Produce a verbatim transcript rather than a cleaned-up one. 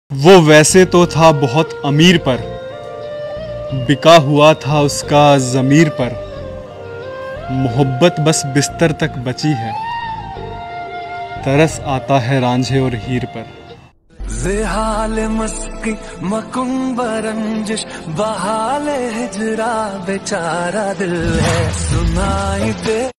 वो वैसे तो था बहुत अमीर पर बिका हुआ था उसका ज़मीर पर। मोहब्बत बस बिस्तर तक बची है, तरस आता है रांझे और हीर पर। ज़ेहाल मस्की मकुम्ब रंजिश बहाल हिजरा बेचारा दिल है सुनाई दे।